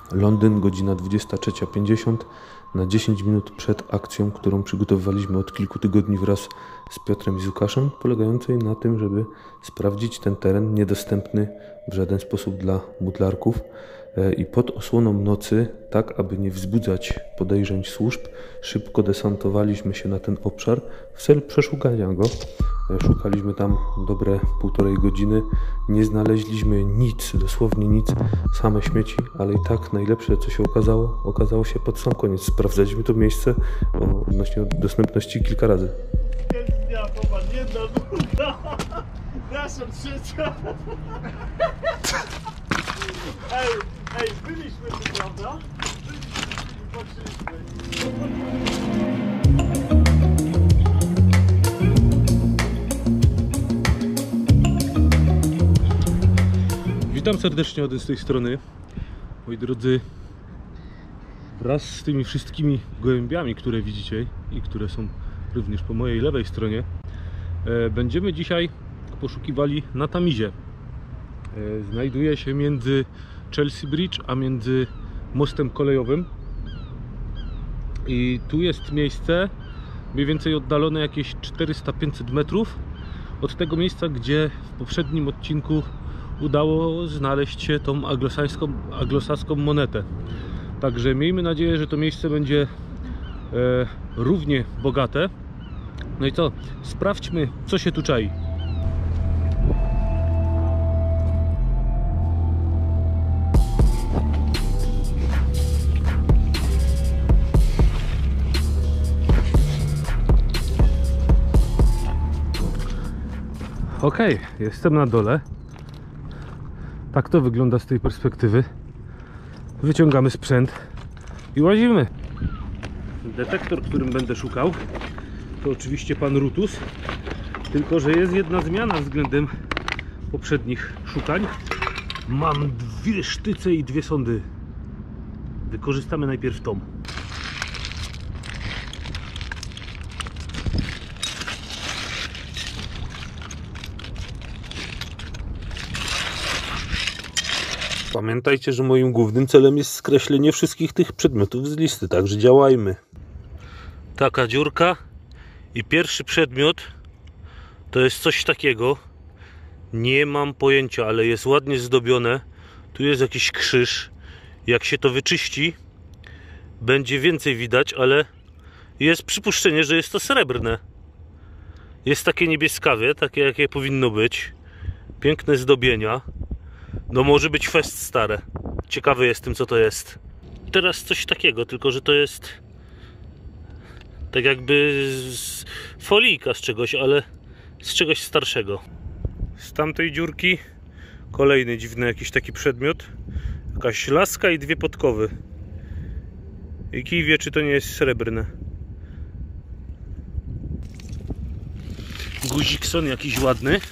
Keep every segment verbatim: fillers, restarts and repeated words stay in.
Londyn, godzina dwudziesta trzecia pięćdziesiąt, na dziesięć minut przed akcją, którą przygotowywaliśmy od kilku tygodni wraz z Piotrem i z Łukaszem, polegającej na tym, żeby sprawdzić ten teren niedostępny w żaden sposób dla butlarków i pod osłoną nocy, tak aby nie wzbudzać podejrzeń służb, szybko desantowaliśmy się na ten obszar w celu przeszukania go. Szukaliśmy tam dobre półtorej godziny, nie znaleźliśmy nic, dosłownie nic, same śmieci, ale i tak najlepsze, co się okazało, okazało się pod sam koniec. Sprawdzaliśmy to miejsce o, odnośnie dostępności kilka razy. Jest dnia, popatrz, jedna burda, nasza trzecia. Ej, ej, byliśmy tu, prawda? Byliśmy tu, patrzyliśmy. Witam serdecznie od z tej strony, moi drodzy. Wraz z tymi wszystkimi gołębiami, które widzicie i które są również po mojej lewej stronie, e, będziemy dzisiaj poszukiwali na Tamizie. E, znajduje się między Chelsea Bridge a między mostem kolejowym i tu jest miejsce mniej więcej oddalone jakieś czterysta do pięciuset metrów od tego miejsca, gdzie w poprzednim odcinku udało znaleźć się tą anglosańską, anglosaską monetę. Także miejmy nadzieję, że to miejsce będzie e, równie bogate. No i co? Sprawdźmy, co się tu czai. Ok, jestem na dole. Tak to wygląda z tej perspektywy. Wyciągamy sprzęt i łazimy. Detektor, którym będę szukał, to oczywiście pan Rutus. Tylko że jest jedna zmiana względem poprzednich szukań. Mam dwie sztyce i dwie sondy. Wykorzystamy najpierw tą. Pamiętajcie, że moim głównym celem jest skreślenie wszystkich tych przedmiotów z listy, także działajmy. Taka dziurka i pierwszy przedmiot to jest coś takiego. Nie mam pojęcia, ale jest ładnie zdobione. Tu jest jakiś krzyż. Jak się to wyczyści, będzie więcej widać, ale jest przypuszczenie, że jest to srebrne. Jest takie niebieskawe, takie jakie powinno być. Piękne zdobienia. No może być fest stare. Ciekawy jestem, co to jest. Teraz coś takiego, tylko że to jest tak jakby z folijka z czegoś, ale z czegoś starszego. Z tamtej dziurki kolejny dziwny jakiś taki przedmiot. Jakaś laska i dwie podkowy. I kij wie, czy to nie jest srebrne. Guzikson jakiś ładny.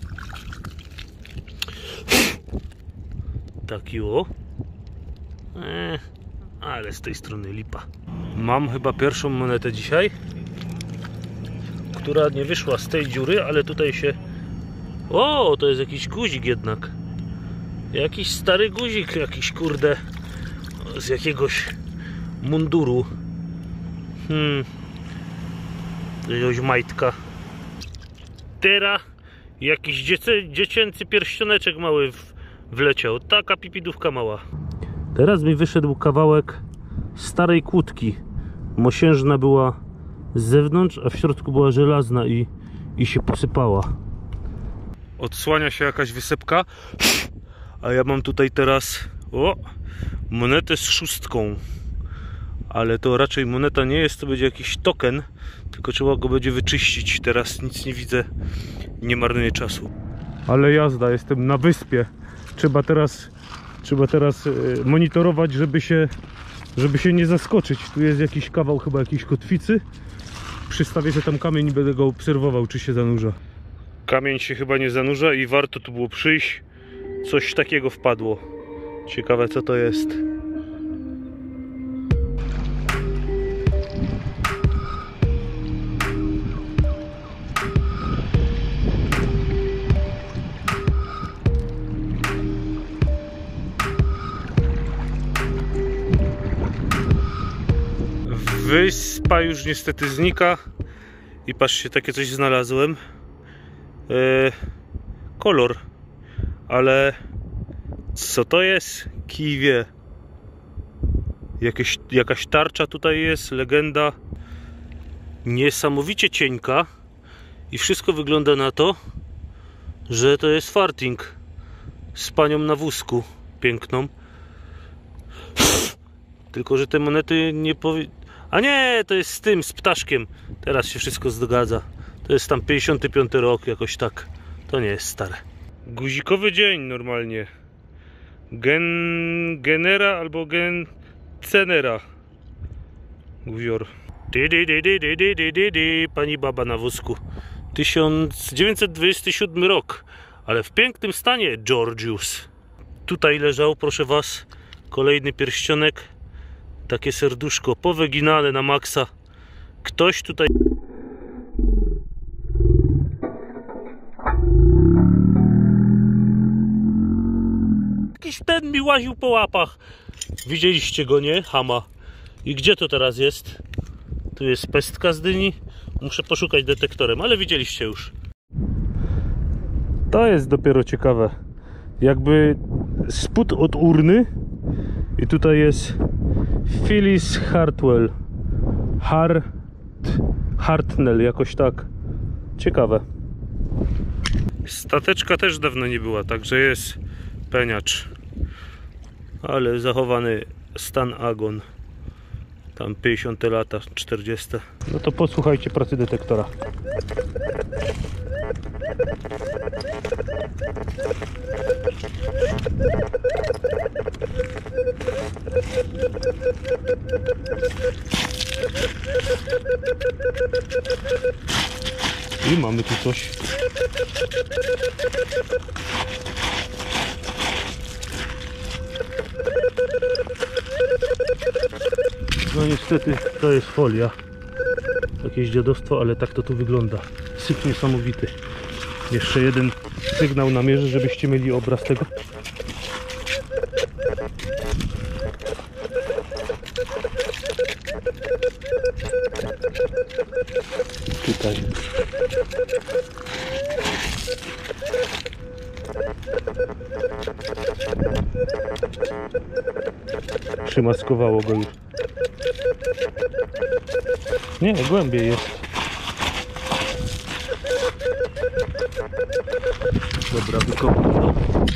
Taki o. Eee, ale z tej strony lipa. Mam chyba pierwszą monetę dzisiaj, która nie wyszła z tej dziury, ale tutaj się... O, to jest jakiś guzik jednak. Jakiś stary guzik, jakiś kurde z jakiegoś munduru. Hmm. Jakiegoś majtka. Teraz jakiś dziecię, dziecięcy pierścioneczek mały w wleciał. Taka pipidówka mała. Teraz mi wyszedł kawałek starej kłódki. Mosiężna była z zewnątrz, a w środku była żelazna i, i się posypała. Odsłania się jakaś wysepka. A ja mam tutaj teraz o, monetę z szóstką. Ale to raczej moneta nie jest, to będzie jakiś token. Tylko trzeba go będzie wyczyścić. Teraz nic nie widzę. Nie marnuję czasu. Ale jazda, jestem na wyspie. Trzeba teraz, trzeba teraz monitorować, żeby się, żeby się nie zaskoczyć. Tu jest jakiś kawał chyba jakiejś kotwicy. Przystawię sobie tam kamień i będę go obserwował, czy się zanurza. Kamień się chyba nie zanurza i warto tu było przyjść. Coś takiego wpadło. Ciekawe, co to jest. Wyspa już niestety znika. I patrzcie, takie coś znalazłem. E, kolor. Ale co to jest? Kij wie. Jakieś, jakaś tarcza tutaj jest, legenda. Niesamowicie cienka. I wszystko wygląda na to, że to jest farting z panią na wózku piękną. Tylko że te monety nie powie... A nie, to jest z tym, z ptaszkiem. Teraz się wszystko zgadza. To jest tam pięćdziesiąty piąty rok, jakoś tak. To nie jest stare. Guzikowy dzień normalnie. Gen... Genera albo gen... Cenera. Guzior. Di, di, di, di, di, di, di, di. Pani baba na wózku. tysiąc dziewięćset dwudziesty siódmy rok. Ale w pięknym stanie, Georgius. Tutaj leżał, proszę was, kolejny pierścionek. Takie serduszko powyginane na maksa. Ktoś tutaj... Jakiś ten mi łaził po łapach. Widzieliście go, nie? Hama. I gdzie to teraz jest? Tu jest pestka z dyni. Muszę poszukać detektorem, ale widzieliście już. To jest dopiero ciekawe. Jakby spód od urny. I tutaj jest Phyllis Hartwell. Hart... Hartnell, jakoś tak. Ciekawe. Stateczka też dawno nie była, także jest peniacz. Ale zachowany stan agon. Tam pięćdziesiąte lata, czterdzieste. No to posłuchajcie pracy detektora. I mamy tu coś. No niestety to jest folia. Jakieś dziadostwo, ale tak to tu wygląda. Syf niesamowity. Jeszcze jeden sygnał namierzę, żebyście mieli obraz tego. Tutaj. Przymaskowało go już. Nie, głębiej jest. Dobra, wykopnę.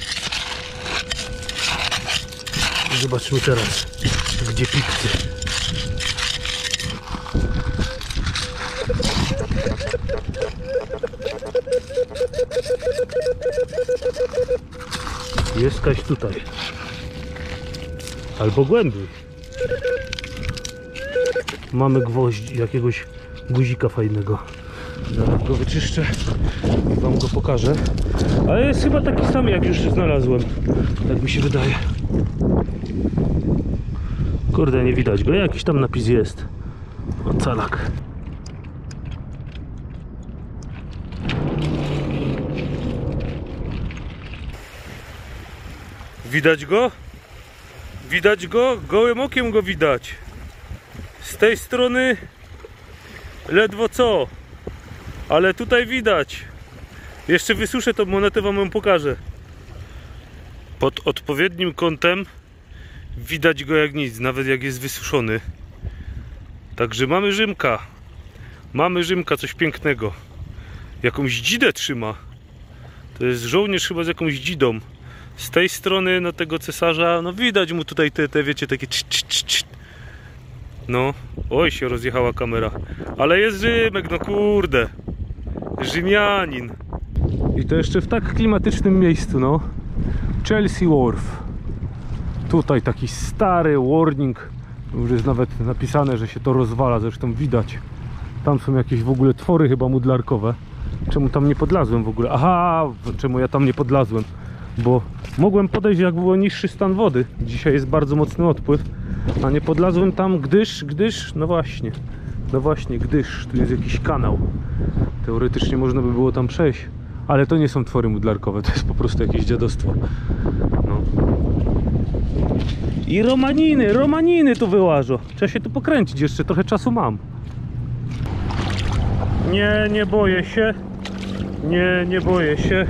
Zobaczmy teraz, gdzie pikcy. Jest kaś tutaj. Albo głębiej. Mamy gwoźdź, jakiegoś guzika fajnego. Zaraz go wyczyszczę i wam go pokażę. Ale jest chyba taki sam, jak już znalazłem. Tak mi się wydaje. Kurde, nie widać go. Jakiś tam napis jest. Ocalak. Widać go? Widać go? Gołym okiem go widać. Z tej strony ledwo co. Ale tutaj widać. Jeszcze wysuszę tą monetę, wam ją pokażę. Pod odpowiednim kątem widać go jak nic, nawet jak jest wysuszony. Także mamy Rzymka. Mamy Rzymka, coś pięknego. Jakąś dzidę trzyma. To jest żołnierz chyba z jakąś dzidą. Z tej strony no tego cesarza, no widać mu tutaj te, te wiecie, takie cz, cz, cz, cz. No, oj się rozjechała kamera. Ale jest Rzymek, no kurde. Rzymianin. I to jeszcze w tak klimatycznym miejscu, no. Chelsea Wharf. Tutaj taki stary warning. Już jest nawet napisane, że się to rozwala, zresztą widać. Tam są jakieś w ogóle twory chyba mudlarkowe. Czemu tam nie podlazłem w ogóle? Aha, czemu ja tam nie podlazłem? Bo mogłem podejść, jak było niższy stan wody. Dzisiaj jest bardzo mocny odpływ. A nie podlazłem tam, gdyż, gdyż, no właśnie. No właśnie, gdyż tu jest jakiś kanał. Teoretycznie można by było tam przejść. Ale to nie są twory mudlarkowe, to jest po prostu jakieś dziadostwo. No. I romaniny, romaniny tu wyłażą. Trzeba się tu pokręcić, jeszcze trochę czasu mam. Nie, nie boję się. Nie, nie boję się.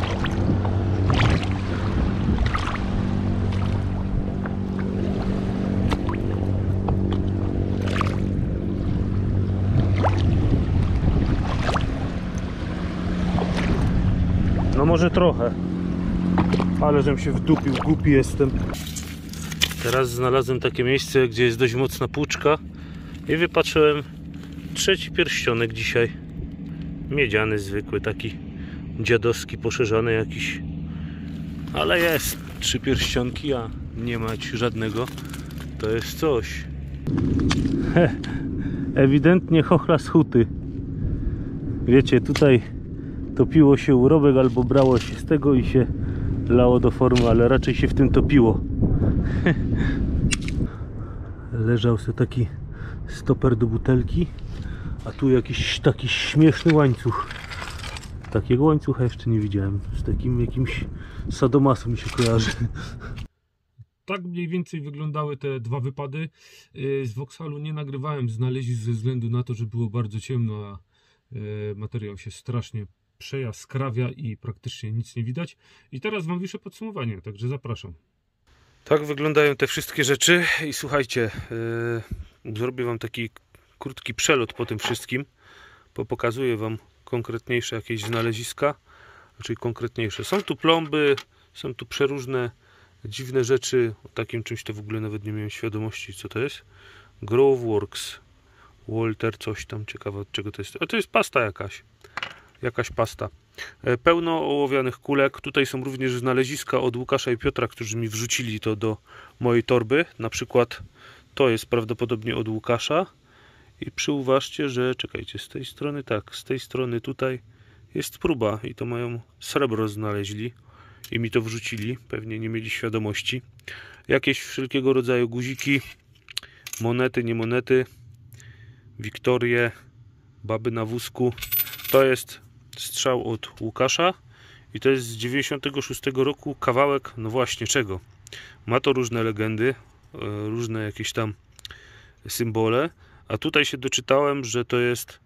No może trochę. Ale żem się wdupił, głupi jestem. Teraz znalazłem takie miejsce, gdzie jest dość mocna płuczka i wypatrzyłem trzeci pierścionek dzisiaj. Miedziany, zwykły, taki dziadowski, poszerzany jakiś. Ale jest trzy pierścionki, a nie mać żadnego. To jest coś. He, ewidentnie chochla z huty. Wiecie, tutaj topiło się urobek albo brało się z tego i się lało do formy, ale raczej się w tym topiło. Leżał sobie taki stoper do butelki, a tu jakiś taki śmieszny łańcuch. Takiego łańcucha jeszcze nie widziałem. Z takim jakimś sadomaso mi się kojarzy. Tak mniej więcej wyglądały te dwa wypady. Z Vauxhallu nie nagrywałem znalezisk ze względu na to, że było bardzo ciemno, a materiał się strasznie przejaskrawia i praktycznie nic nie widać. I teraz wam wiszę podsumowanie, także zapraszam. Tak wyglądają te wszystkie rzeczy i słuchajcie, yy, zrobię wam taki krótki przelot po tym wszystkim, bo pokazuję wam konkretniejsze jakieś znaleziska, znaczy konkretniejsze. Są tu plomby, są tu przeróżne dziwne rzeczy, o takim czymś to w ogóle nawet nie miałem świadomości, co to jest. Groveworks, Walter, coś tam, ciekawe od czego to jest. A to jest pasta jakaś, jakaś pasta. Pełno ołowianych kulek. Tutaj są również znaleziska od Łukasza i Piotra, którzy mi wrzucili to do mojej torby. Na przykład to jest prawdopodobnie od Łukasza. I przyuważcie, że czekajcie, z tej strony tak, z tej strony tutaj jest próba i to mają srebro znaleźli i mi to wrzucili. Pewnie nie mieli świadomości. Jakieś wszelkiego rodzaju guziki, monety, nie monety, Wiktorie, baby na wózku. To jest strzał od Łukasza i to jest z dziewięćdziesiątego szóstego roku kawałek, no właśnie czego? Ma to różne legendy, różne jakieś tam symbole, a tutaj się doczytałem, że to jest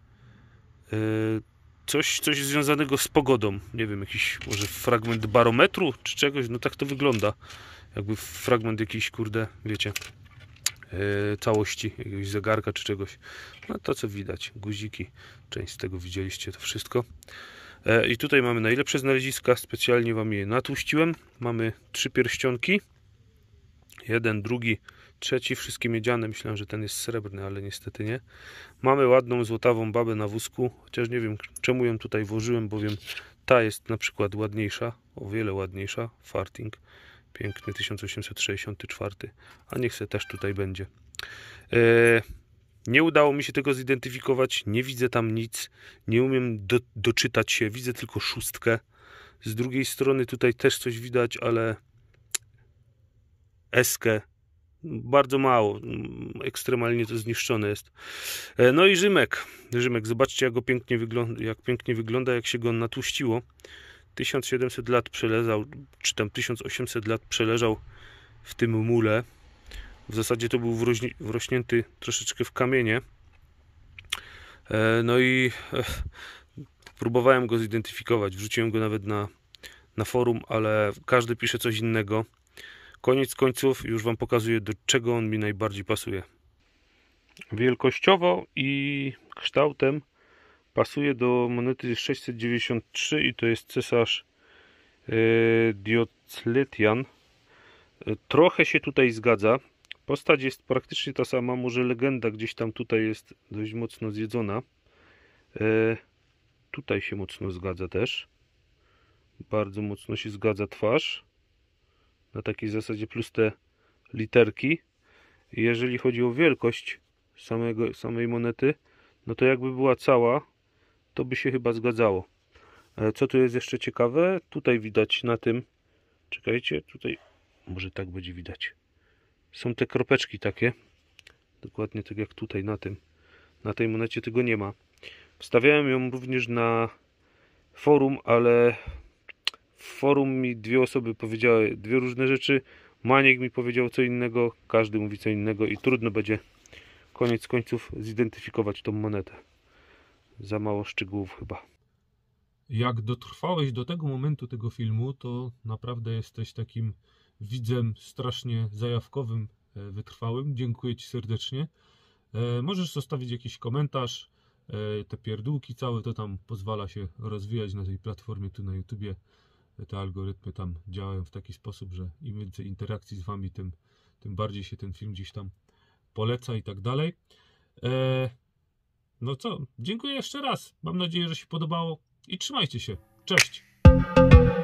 coś, coś związanego z pogodą. Nie wiem, jakiś może fragment barometru czy czegoś, no tak to wygląda. Jakby fragment jakiś, kurde, wiecie, całości jakiegoś zegarka czy czegoś. No to co widać, guziki, część z tego widzieliście, to wszystko. I tutaj mamy najlepsze znaleziska, specjalnie wam je natłuściłem. Mamy trzy pierścionki, jeden, drugi, trzeci, wszystkie miedziane. Myślałem, że ten jest srebrny, ale niestety nie. Mamy ładną złotawą babę na wózku, chociaż nie wiem czemu ją tutaj włożyłem, bowiem ta jest na przykład ładniejsza, o wiele ładniejsza, farting. Piękny, tysiąc osiemset sześćdziesiąty czwarty, a niech se też tutaj będzie. Eee, nie udało mi się tego zidentyfikować, nie widzę tam nic, nie umiem do, doczytać się, widzę tylko szóstkę. Z drugiej strony tutaj też coś widać, ale eskę bardzo mało, ekstremalnie to zniszczone jest. Eee, no i Rzymek, Rzymek, zobaczcie jak, go pięknie wygląda, jak pięknie wygląda, jak się go natłuściło. tysiąc siedemset lat przeleżał, czy tam tysiąc osiemset lat przeleżał w tym mule. W zasadzie to był wroźni, wrośnięty troszeczkę w kamienie. E, no i e, próbowałem go zidentyfikować. Wrzuciłem go nawet na, na forum, ale każdy pisze coś innego. Koniec końców już wam pokazuję, do czego on mi najbardziej pasuje. Wielkościowo i kształtem pasuje do monety sześćset dziewięćdziesiąt trzy i to jest cesarz e, Diocletian. E, trochę się tutaj zgadza. Postać jest praktycznie ta sama, może legenda gdzieś tam tutaj jest dość mocno zjedzona. E, tutaj się mocno zgadza też. Bardzo mocno się zgadza twarz. Na takiej zasadzie plus te literki. I jeżeli chodzi o wielkość samego, samej monety, no to jakby była cała, to by się chyba zgadzało. Co tu jest jeszcze ciekawe? Tutaj widać na tym, czekajcie, tutaj może tak będzie widać. Są te kropeczki takie, dokładnie tak jak tutaj na tym. Na tej monecie tego nie ma. Wstawiałem ją również na forum, ale w forum mi dwie osoby powiedziały dwie różne rzeczy. Maniek mi powiedział co innego, każdy mówi co innego i trudno będzie koniec końców zidentyfikować tą monetę. Za mało szczegółów chyba. Jak dotrwałeś do tego momentu tego filmu, to naprawdę jesteś takim widzem strasznie zajawkowym, e, wytrwałym. Dziękuję Ci serdecznie. E, możesz zostawić jakiś komentarz. E, te pierdółki całe to tam pozwala się rozwijać na tej platformie tu na YouTubie. E, te algorytmy tam działają w taki sposób, że im więcej interakcji z Wami, tym, tym bardziej się ten film gdzieś tam poleca i tak dalej. E, no co, dziękuję jeszcze raz. Mam nadzieję, że się podobało i trzymajcie się. Cześć!